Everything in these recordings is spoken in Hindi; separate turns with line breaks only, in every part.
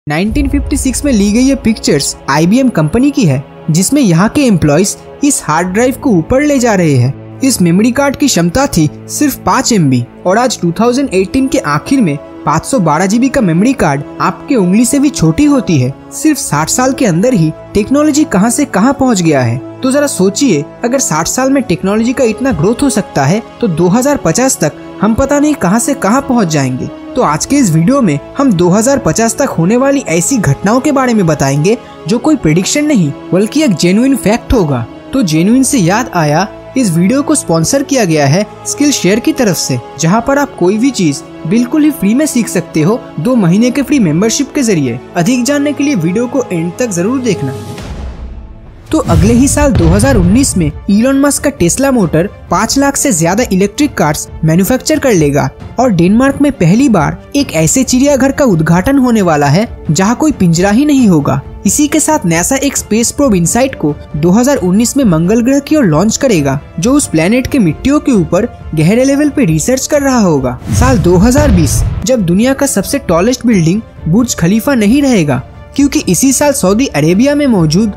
1956 में ली गई ये पिक्चर्स IBM कंपनी की है, जिसमें यहाँ के एम्प्लॉइज इस हार्ड ड्राइव को ऊपर ले जा रहे हैं। इस मेमोरी कार्ड की क्षमता थी सिर्फ 5 MB और आज 2018 के आखिर में 512 GB का मेमोरी कार्ड आपके उंगली से भी छोटी होती है। सिर्फ 60 साल के अंदर ही टेक्नोलॉजी कहां से कहां पहुंच गया है। तो जरा सोचिए, अगर 60 साल में टेक्नोलॉजी का इतना ग्रोथ हो सकता है तो 2050 तक हम पता नहीं कहां से कहां पहुंच जाएंगे। तो आज के इस वीडियो में हम 2050 तक होने वाली ऐसी घटनाओं के बारे में बताएंगे जो कोई प्रेडिक्शन नहीं बल्कि एक जेन्युइन फैक्ट होगा। तो जेन्युइन से याद आया, इस वीडियो को स्पॉन्सर किया गया है स्किल शेयर की तरफ से, जहां पर आप कोई भी चीज बिल्कुल ही फ्री में सीख सकते हो 2 महीने के फ्री मेंबरशिप के जरिए। अधिक जानने के लिए वीडियो को एंड तक जरूर देखना। तो अगले ही साल 2019 में इलॉन मस्क का टेस्ला मोटर 5 लाख से ज्यादा इलेक्ट्रिक कार्स मैन्युफैक्चर कर लेगा और डेनमार्क में पहली बार एक ऐसे चिड़ियाघर का उद्घाटन होने वाला है जहां कोई पिंजरा ही नहीं होगा। इसी के साथ नासा एक स्पेस प्रोब इनसाइट को 2019 में मंगल ग्रह की ओर लॉन्च करेगा, जो उस प्लेनेट के मिट्टियों के ऊपर गहरे लेवल पे रिसर्च कर रहा होगा। साल 2020 जब दुनिया का सबसे टॉलेस्ट बिल्डिंग बुर्ज खलीफा नहीं रहेगा, क्योंकि इसी साल सऊदी अरेबिया में मौजूद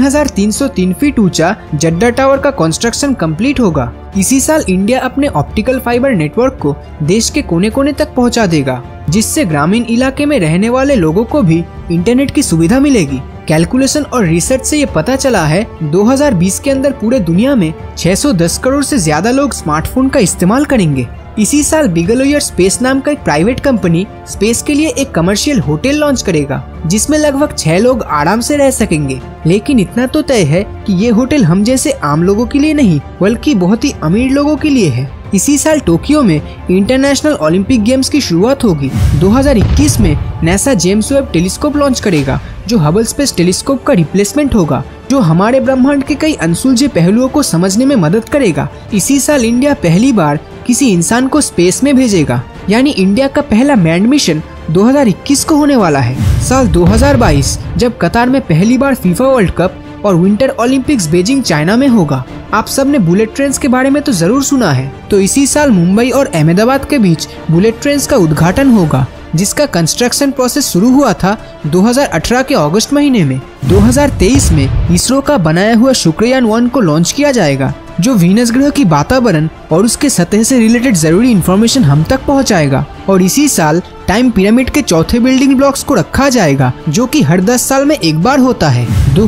3303 फीट ऊंचा जड्डा टावर का कंस्ट्रक्शन कंप्लीट होगा। इसी साल इंडिया अपने ऑप्टिकल फाइबर नेटवर्क को देश के कोने कोने तक पहुंचा देगा, जिससे ग्रामीण इलाके में रहने वाले लोगों को भी इंटरनेट की सुविधा मिलेगी। कैलकुलेशन और रिसर्च से ये पता चला है 2020 के अंदर पूरे दुनिया में 610 करोड़ से ज्यादा लोग स्मार्टफोन का इस्तेमाल करेंगे। इसी साल बिगेलो एयरस्पेस नाम का एक प्राइवेट कंपनी स्पेस के लिए एक कमर्शियल होटल लॉन्च करेगा, जिसमें लगभग 6 लोग आराम से रह सकेंगे। लेकिन इतना तो तय है कि ये होटल हम जैसे आम लोगों के लिए नहीं बल्कि बहुत ही अमीर लोगों के लिए है। इसी साल टोक्यो में इंटरनेशनल ओलंपिक गेम्स की शुरुआत होगी। 2021 में NASA James Webb telescope launch करेगा, जो हबल स्पेस टेलीस्कोप का रिप्लेसमेंट होगा, जो हमारे ब्रह्मांड के कई अनसुलझे पहलुओं को समझने में मदद करेगा। इसी साल इंडिया पहली बार किसी इंसान को स्पेस में भेजेगा, यानी इंडिया का पहला मैन्ड मिशन 2021 को होने वाला है। साल 2022 जब कतार में पहली बार फीफा वर्ल्ड कप और विंटर ओलंपिक्स बेजिंग चाइना में होगा। आप सब ने बुलेट ट्रेन्स के बारे में तो जरूर सुना है। तो इसी साल मुंबई और अहमदाबाद के बीच बुलेट ट्रेन्स का उद्घाटन होगा, जिसका कंस्ट्रक्शन प्रोसेस शुरू हुआ था 2018 के अगस्त महीने में। 2023 में इसरो का बनाया हुआ शुक्रयान 1 को लॉन्च किया जाएगा, जो वीनस ग्रह की वातावरण और उसके सतह से रिलेटेड जरूरी इंफॉर्मेशन हम तक पहुंचाएगा। और इसी साल टाइम पिरामिड के चौथे बिल्डिंग ब्लॉक्स को रखा जाएगा, जो कि हर 10 साल में एक बार होता है।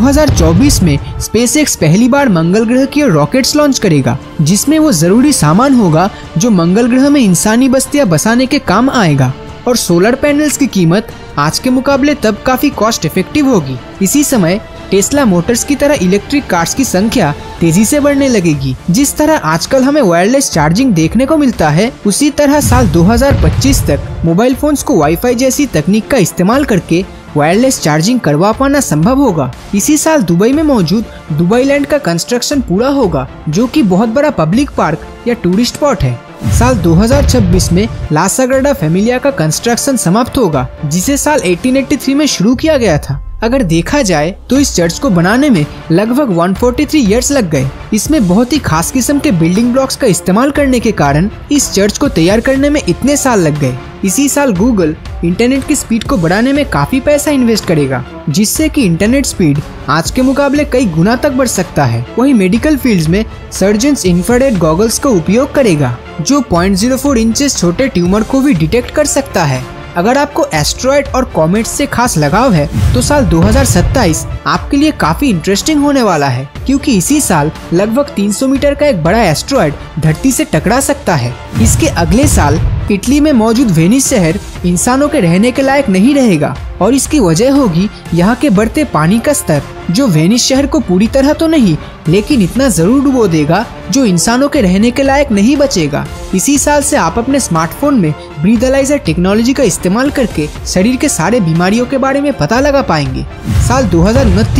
2024 में SpaceX पहली बार मंगल ग्रह की ओर रॉकेट्स लॉन्च करेगा, जिसमें वो जरूरी सामान होगा जो मंगल ग्रह में इंसानी बस्तियां बसाने के काम आएगा। और सोलर पैनल्स की कीमत आज के मुकाबले तब काफी कॉस्ट इफेक्टिव होगी। इसी समय टेस्ला मोटर्स की तरह इलेक्ट्रिक कार्स की संख्या तेजी से बढ़ने लगेगी। जिस तरह आजकल हमें वायरलेस चार्जिंग देखने को मिलता है, उसी तरह साल 2025 तक मोबाइल फोन्स को वाईफाई जैसी तकनीक का इस्तेमाल करके वायरलेस चार्जिंग करवा पाना संभव होगा। इसी साल दुबई में मौजूद दुबई लैंड का कंस्ट्रक्शन पूरा होगा, जो कि बहुत बड़ा पब्लिक पार्क या टूरिस्ट स्पॉट है। साल 2026 में ला साग्राडा फैमिलिया का कंस्ट्रक्शन समाप्त होगा, जिसे साल 1883 में शुरू किया गया था। अगर देखा जाए तो इस चर्च को बनाने में लगभग 143 इयर्स लग गए। इसमें बहुत ही खास किस्म के बिल्डिंग ब्लॉक्स का इस्तेमाल करने के कारण इस चर्च को तैयार करने में इतने साल लग गए। इसी साल गूगल इंटरनेट की स्पीड को बढ़ाने में काफी पैसा इन्वेस्ट करेगा, जिससे कि इंटरनेट स्पीड आज के मुकाबले कई गुना तक बढ़ सकता है। वहीं मेडिकल फील्ड्स में सर्जन्स इंफ्रारेड गॉगल्स का उपयोग करेगा, जो 0.04 इंचेस छोटे ट्यूमर को भी डिटेक्ट कर सकता है। अगर आपको एस्ट्रॉयड और कॉमेट्स से खास लगाव है तो साल 2027 आपके लिए काफी इंटरेस्टिंग होने वाला है, क्योंकि इसी साल लगभग 300 मीटर का एक बड़ा एस्ट्रॉयड धरती से टकरा सकता है। इसके अगले साल इटली में मौजूद वेनिस शहर इंसानों के रहने के लायक नहीं रहेगा, और इसकी वजह होगी यहाँ के बढ़ते पानी का स्तर, जो वेनिस शहर को पूरी तरह तो नहीं लेकिन इतना जरूर डुबो देगा जो इंसानों के रहने के लायक नहीं बचेगा। इसी साल से आप अपने स्मार्टफोन में ब्रीथलाइजर टेक्नोलॉजी का इस्तेमाल करके शरीर के सारे बीमारियों के बारे में पता लगा पाएंगे। साल 2029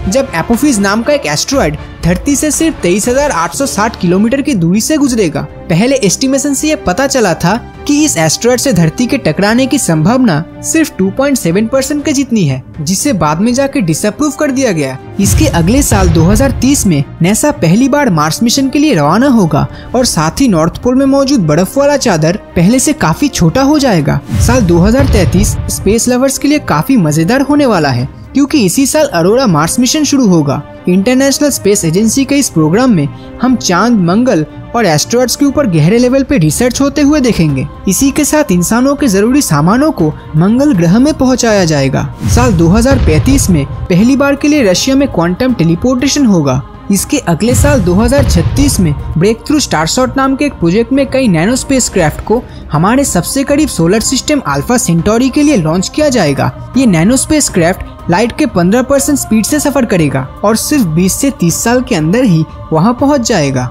जब एपोफिस नाम का एक एस्ट्रॉयड धरती से सिर्फ 23,860 किलोमीटर की दूरी से गुजरेगा। पहले एस्टिमेशन से ये पता चला था कि इस एस्ट्रॉयड से धरती के टकराने की संभावना सिर्फ 2.7% के जितनी है, जिसे बाद में जाके डिसअप्रूव कर दिया गया। इसके अगले साल 2030 में नासा पहली बार मार्स मिशन के लिए रवाना होगा और साथ ही नॉर्थ पोल में मौजूद बर्फ वाला चादर पहले से काफी छोटा हो जाएगा। साल 2033 स्पेस लवर्स के लिए काफी मजेदार होने वाला है, क्योंकि इसी साल अरोरा मार्स मिशन शुरू होगा। इंटरनेशनल स्पेस एजेंसी के इस प्रोग्राम में हम चांद, मंगल और एस्ट्रॉयड्स के ऊपर गहरे लेवल पे रिसर्च होते हुए देखेंगे। इसी के साथ इंसानों के जरूरी सामानों को मंगल ग्रह में पहुंचाया जाएगा। साल 2035 में पहली बार के लिए रशिया में क्वांटम टेलीपोर्टेशन होगा। इसके अगले साल 2036 में ब्रेक थ्रू स्टारशॉट नाम के एक प्रोजेक्ट में कई नैनो स्पेसक्राफ्ट को हमारे सबसे करीब सोलर सिस्टम अल्फा सेंटोरी के लिए लॉन्च किया जाएगा। ये नैनो स्पेसक्राफ्ट लाइट के 15% स्पीड से सफर करेगा और सिर्फ 20 से 30 साल के अंदर ही वहां पहुंच जाएगा।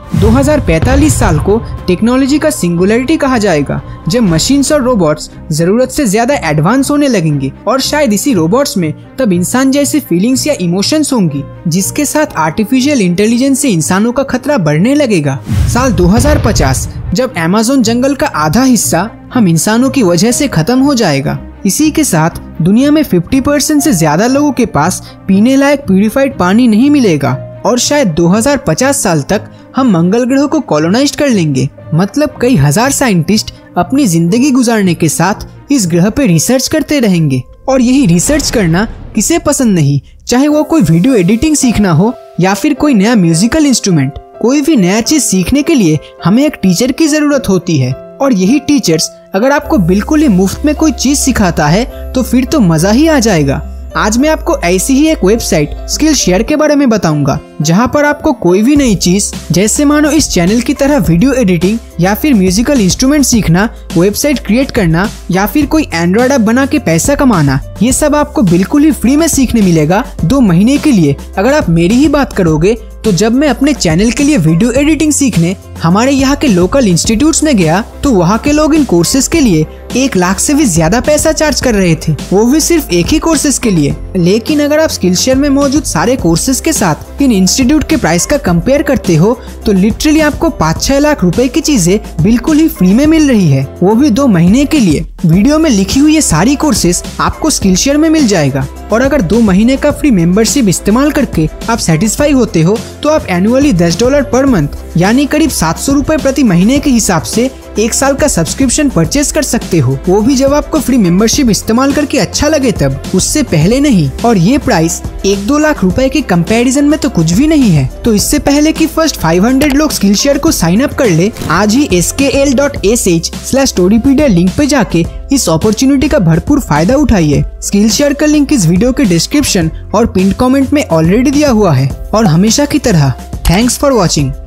2045 साल को टेक्नोलॉजी का सिंगुलरिटी कहा जाएगा, जब मशीन्स और रोबोट्स जरूरत से ज्यादा एडवांस होने लगेंगे और शायद इसी रोबोट्स में तब इंसान जैसी फीलिंग्स या इमोशंस होंगी, जिसके साथ आर्टिफिशियल इंटेलिजेंस से इंसानों का खतरा बढ़ने लगेगा। साल 2050 जब अमेज़न जंगल का आधा हिस्सा हम इंसानों की वजह से खत्म हो जाएगा। इसी के साथ दुनिया में 50% से ज्यादा लोगों के पास पीने लायक प्यूरिफाइड पानी नहीं मिलेगा और शायद 2050 साल तक हम मंगल ग्रह को कॉलोनाइज कर लेंगे। मतलब कई हजार साइंटिस्ट अपनी जिंदगी गुजारने के साथ इस ग्रह पे रिसर्च करते रहेंगे। और यही रिसर्च करना किसे पसंद नहीं, चाहे वो कोई वीडियो एडिटिंग सीखना हो या फिर कोई नया म्यूजिकल इंस्ट्रूमेंट। कोई भी नया चीज सीखने के लिए हमें एक टीचर की जरूरत होती है, और यही टीचर्स अगर आपको बिल्कुल ही मुफ्त में कोई चीज सिखाता है तो फिर तो मजा ही आ जाएगा। आज मैं आपको ऐसी ही एक वेबसाइट स्किल शेयर के बारे में बताऊंगा, जहां पर आपको कोई भी नई चीज, जैसे मानो इस चैनल की तरह वीडियो एडिटिंग या फिर म्यूजिकल इंस्ट्रूमेंट सीखना, वेबसाइट क्रिएट करना या फिर कोई एंड्रॉइड ऐप बना के पैसा कमाना, ये सब आपको बिल्कुल ही फ्री में सीखने मिलेगा 2 महीने के लिए। अगर आप मेरी ही बात करोगे तो जब मैं अपने चैनल के लिए वीडियो एडिटिंग सीखने हमारे यहाँ के लोकल इंस्टीट्यूट्स में गया तो वहाँ के लोग इन कोर्सेज के लिए 1 लाख से भी ज्यादा पैसा चार्ज कर रहे थे, वो भी सिर्फ एक ही कोर्सेज के लिए। लेकिन अगर आप स्किल शेयर में मौजूद सारे कोर्सेज के साथ इन इंस्टीट्यूट के प्राइस का कंपेयर करते हो तो लिटरली आपको 5-6 लाख रुपए की चीजें बिल्कुल ही फ्री में मिल रही है, वो भी 2 महीने के लिए। वीडियो में लिखी हुई ये सारी कोर्सेज आपको स्किल शेयर में मिल जाएगा। और अगर 2 महीने का फ्री मेंबरशिप इस्तेमाल करके आप सेटिस्फाई होते हो तो आप एनुअली $10 पर मंथ यानी करीब 700 रुपए प्रति महीने के हिसाब से 1 साल का सब्सक्रिप्शन परचेज कर सकते हो, वो भी जब आपको फ्री मेंबरशिप इस्तेमाल करके अच्छा लगे तब, उससे पहले नहीं। और ये प्राइस 1-2 लाख रुपए के कंपैरिजन में तो कुछ भी नहीं है। तो इससे पहले कि फर्स्ट 500 लोग स्किल शेयर को साइन अप कर ले, आज ही skl.sh/storypedia लिंक पे जाके इस अपॉर्चुनिटी का भरपूर फायदा उठाइए। स्किल शेयर का लिंक इस वीडियो के डिस्क्रिप्शन और पिन कमेंट में ऑलरेडी दिया हुआ है। और हमेशा की तरह थैंक्स फॉर वॉचिंग।